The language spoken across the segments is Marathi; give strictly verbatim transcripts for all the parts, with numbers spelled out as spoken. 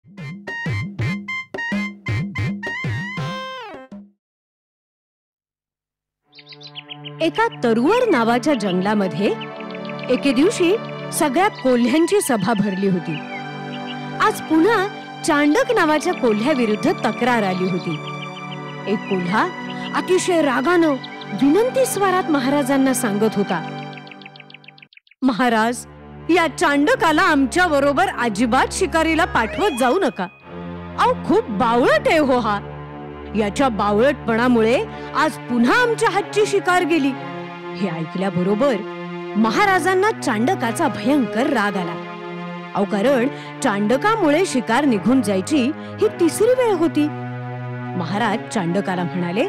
एका तरुवर नावाच्या जंगलामध्ये एके दिवशी सगळ्या कोल्ह्यांची सभा भरली होती. आज पुन्हा चांडक नावाच्या कोल्ह्याविरुद्ध तक्रार आली होती. एक कोल्हा अतिशय रागानं विनंती स्वरात महाराजांना सांगत होता, महाराज, या चांडकाला आमच्या बरोबर अजिबात शिकारीला पाठवत जाऊ नका. अहो, खूप बावळट आहे हो हा. याच्या बावळटपणामुळे आज पुन्हा आमच्या हातची शिकार गेली. हे ऐकल्याबरोबर महाराजांना चांडकाचा भयंकर राग आला. अहो, कारण चांडकामुळे शिकार निघून जायची ही तिसरी वेळ होती. महाराज चांडकाला म्हणाले,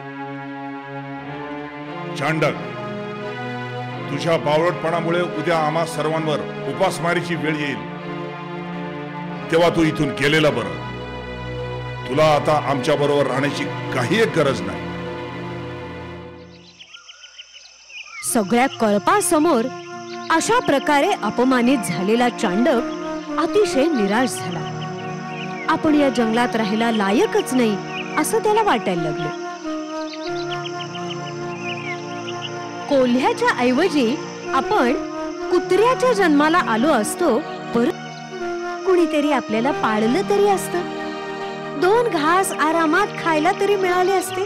चांडक, तुझ्या बावळटपणामुळे उद्या आम्हा सर्वांवर उपासमारीची वेळ येईल. तेव्हा तू इथून गेलेला बरं. तुला आता आमच्या बरोबर राहण्याची काही एक गरज नाही. सगळ्या कळपासमोर अशा प्रकारे अपमानित झालेला चांडक अतिशय निराश झाला. आपण या जंगलात राहायला लायकच नाही असं त्याला वाटायला लागलं. कोल्ह्याच्या ऐवजी आपण कुत्र्याच्या जन्माला आलो असतो, परत कुणीतरी आपल्याला पाळलं तरी असतं, दोन घास आरामात खायला तरी मिळाले असते.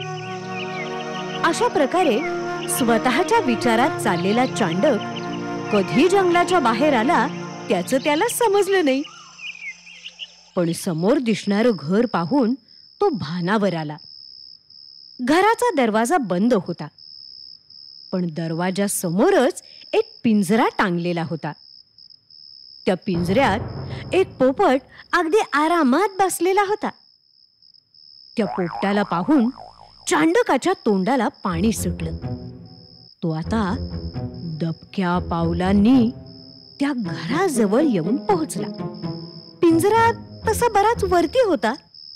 अशा प्रकारे स्वतःच्या विचारात चाललेला चांडक कधी जंगलाच्या बाहेर आला त्याचं त्याला समजलं नाही. पण समोर दिसणारं घर पाहून तो भानावर आला. घराचा दरवाजा बंद होता, पण दरवाजा समोरच एक पिंजरा टांगलेला होता. त्या पिंजऱ्यात एक पोपट अगदी आरामात बसलेला होता. त्या पोपटाला पाहून चांडकाच्या तोंडाला पाणी सुटलं. तो आता दबक्या पावलांनी त्या घराजवळ येऊन पोहोचला. पिंजरा तसा बराच वरती होता.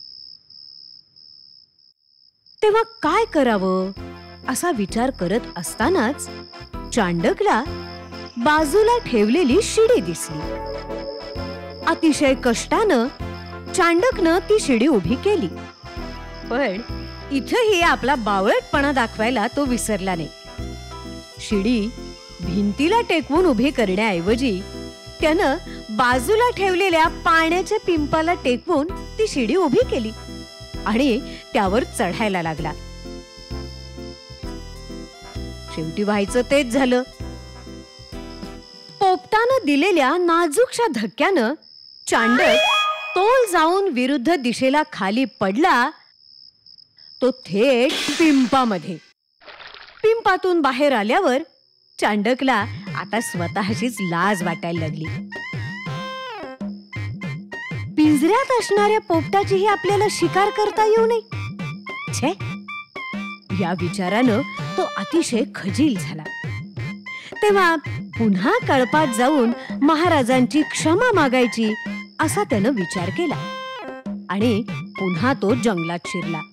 तेव्हा काय करावं असा विचार करत असतानाच चांडकला बाजूला ठेवलेली शिडी दिसली. अतिशय कष्टानं चांडकनं ती शिडी उभी केली. पण इथंही आपला बावळटपणा दाखवायला तो विसरला नाही. शिडी भिंतीला टेकवून उभी करण्याऐवजी त्यानं बाजूला ठेवलेल्या पाण्याच्या पिंपाला टेकवून ती शिडी उभी केली आणि त्यावर चढायला लागला. शेवटी व्हायचं तेच झालं. पोपटानं दिलेल्या नाजूकशा धक्क्यानं चांडक तोल जाऊन विरुद्ध दिशेला खाली पडला. तो थेट पिंपामध्ये. पिंपातून बाहेर आल्यावर चांडकला आता स्वतःचीच लाज वाटायला लागली. पिंजऱ्यात असणाऱ्या पोपटाचीही आपल्याला शिकार करता येऊ नये. छे, या विचारानं तो अतिशय खजील झाला. तेव्हा पुन्हा कळपात जाऊन महाराजांची क्षमा मागायची असा त्यानं विचार केला आणि पुन्हा तो जंगलात शिरला.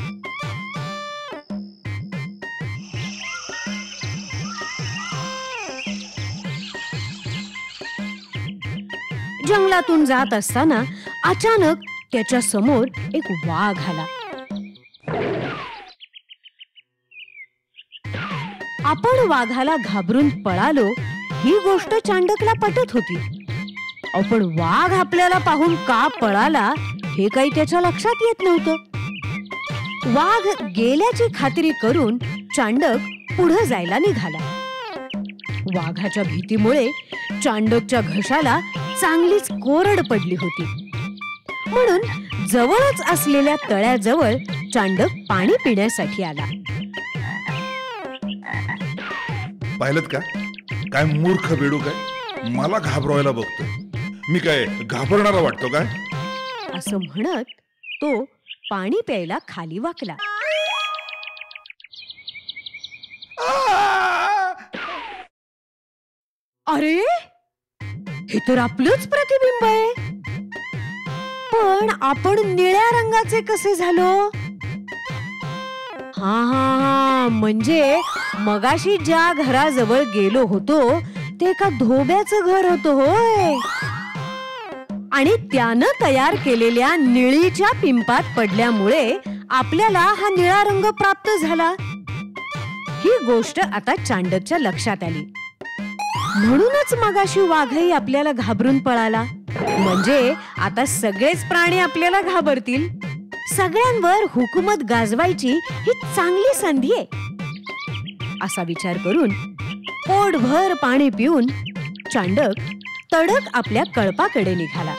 जंगलातून जात असताना अचानक त्याच्या समोर एक वाघ आला. आपण वाघाला घाबरून पळालो ही गोष्ट चांडकला पटत होती. पण वाघ आपल्याला पाहून का पळाला हे काही त्याच्या लक्षात येत नव्हतं. वाघ गेल्याची खात्री करून चांडक पुढे जायला निघाला. वाघाच्या भीतीमुळे चांडकच्या घशाला चांगलीच कोरड पडली होती. म्हणून जवळच असलेल्या तळ्याजवळ चांडक पाणी पिण्यासाठी आला. पाहिलं का, काय मूर्ख बेडूक आहे, मला घाबरवायला बघतो. मी काय घाबरणारा वाटतो काय? असं म्हणत तो पाणी प्यायला खाली वाकला. अरे, हे तर आपलंच प्रतिबिंब आहे. पण आपण निळ्या रंगाचे कसे झालो? हा हा म्हणजे मगाशी ज्या घराजवळ गेलो होतो ते एका धोब्याचं घर होतं. होय, आणि त्यानं तयार केलेल्या निळीच्या पिंपात पडल्यामुळे आपल्याला हा निळा रंग प्राप्त झाला. ही गोष्ट आता चांडकच्या लक्षात आली. म्हणूनच मगाशी वाघही आपल्याला घाबरून पळाला. म्हणजे आता सगळेच प्राणी आपल्याला घाबरतील. सगळ्यांवर हुकूमत गाजवायची ही चांगली संधी आहे. असा विचार करून पोटभर पाणी पिऊन चांडक तडक आपल्या कळपाकडे निघाला.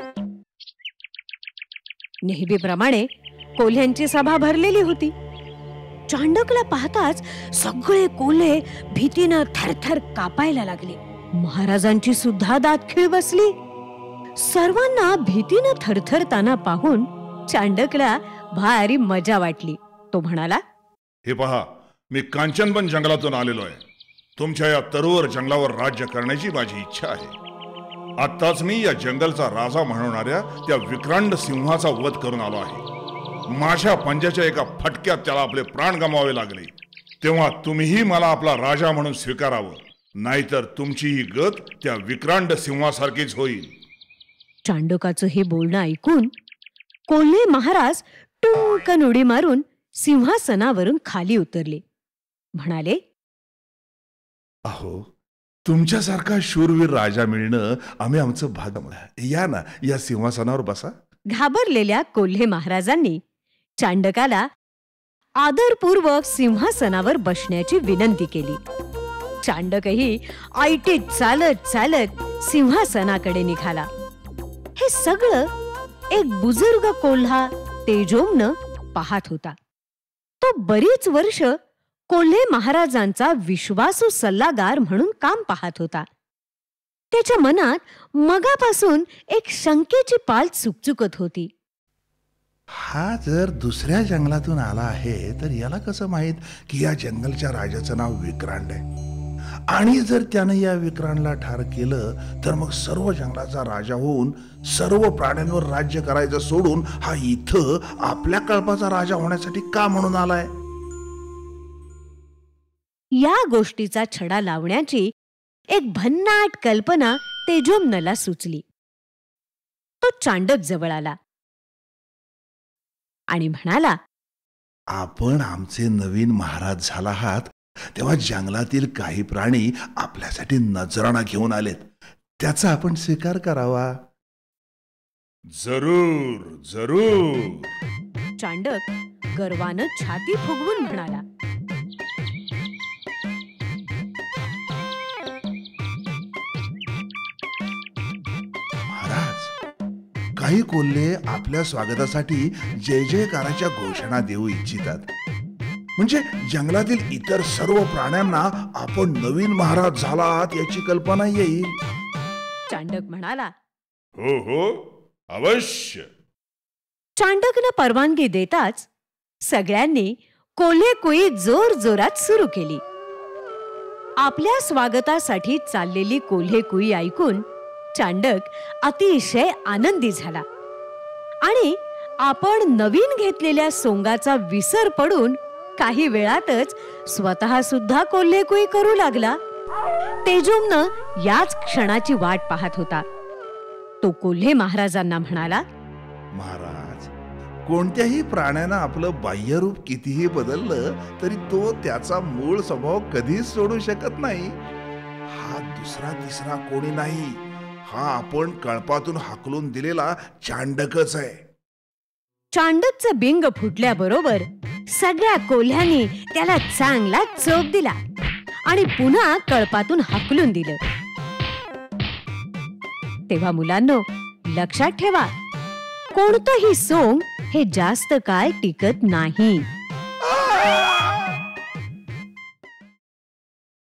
नेहमीप्रमाणे कोल्ह्यांची सभा भरलेली होती. चांडकला पाहताच सगळे कोल्हे भीतीनं थरथर कापायला लागले. महाराजांची सुद्धा दातखिळ बसली. सर्वांना भीतीनं थरथरताना पाहून चांडकला भारी मजा वाटली. तो म्हणाला, हे पहा, मी कांचनबन जंगलातून आलेलो आहे. तुमच्या या तरुवर जंगलावर राज्य करण्याची माझी इच्छा आहे. आत्ताच मी या जंगलचा राजा म्हणवणाऱ्या त्या विक्रांत सिंहाचा वध करून आलो आहे. माझ्या पंजाच्या एका फटक्यात त्याला आपले प्राण गमावे लागले. तेव्हा तुम्हीही मला आपला राजा म्हणून स्वीकारावं, नाहीतर तुमची ही गत त्या विक्रांत सिंहासारखीच होईल. चांडकाचं हे बोलणं ऐकून कोल्हे महाराज टुंकन उडी मारून सिंहासनावरून खाली उतरले. म्हणाले, अहो, तुमच्यासारखा शूरवीर राजा मिळणं आम्ही आमचं भाग्य. या ना, या सिंहासनावर बसा. घाबरलेल्या कोल्हे महाराजांनी चांडकाला आदरपूर्वक सिंहासनावर बसण्याची विनंती केली. चांडकही आयटीत चालत चालत सिंहासनाकडे निघाला. हे सगळं एक बुजुर्ग कोल्हा तेजोमन पाहत होता. तो बरीच वर्ष कोल्हे महाराजांचा विश्वासू सल्लागार म्हणून काम पाहत होता. त्याच्या मनात मगापासून एक शंकेची पाल चुकचुकत होती. हा जर दुसऱ्या जंगलातून आला आहे तर याला कसं माहित की या जंगलच्या राजाचं नाव विक्रांत आहे. आणि जर त्यानं या विक्रांतला ठार केलं तर मग सर्व जंगलाचा राजा होऊन सर्व प्राण्यांवर राज्य करायचं सोडून हा इथं आपल्या कळपाचा राजा होण्यासाठी का म्हणून आलाय. या गोष्टीचा छडा लावण्याची एक भन्नाट कल्पना तेजोमनला सुचली. तो चांडक जवळ आला आणि म्हणाला, आपण आमचे नवीन महाराज झाला आहात तेव्हा जंगलातील काही प्राणी आपल्यासाठी नजराणा घेऊन आलेत. त्याचा आपण स्वीकार करावा. जरूर जरूर. चांडक गर्वानं छाती फुगवून म्हणाला, काही कोल्हे आपल्या स्वागतासाठी जय जयकाराच्या घोषणा देऊ इच्छितात. म्हणजे जंगलातील इतर सर्व प्राण्यांना आपण नवीन महाराज झाला आहात याची कल्पना येईल. चांडक म्हणाला, हो हो, अवश्य. चांडकनं परवानगी देताच सगळ्यांनी कोल्हे कुई जोर जोरात सुरू केली. आपल्या स्वागतासाठी चाललेली कोल्हे कुई ऐकून चांडक अतिशय आनंदी झाला आणि आपण नवीन घेतलेल्या सोंगाचा विसर पडून काही वेळातच स्वतः सुद्धा कोल्हेकुई करू लागला. तेजोमन याच क्षणाची वाट पाहत होता. तो कोल्हे महाराजांना म्हणाला, महाराज, कोणत्याही प्राण्यानं आपलं बाह्यरूप कितीही बदललं तरी तो त्याचा मूळ स्वभाव कधीच सोडू शकत नाही. हा दुसरा तिसरा कोणी नाही, हा आपण कळपातून हाकलून दिलेला चांडकच आहे. चांडकचं बिंग फुटल्याबरोबर सगळ्या कोल्ह्यांनी त्याला चांगला चोप दिला आणि पुन्हा कळपातून हाकलून दिलं. तेव्हा मुलांनो, लक्षात ठेवा, कोणतंही सोंग हे जास्त काळ टिकत नाही.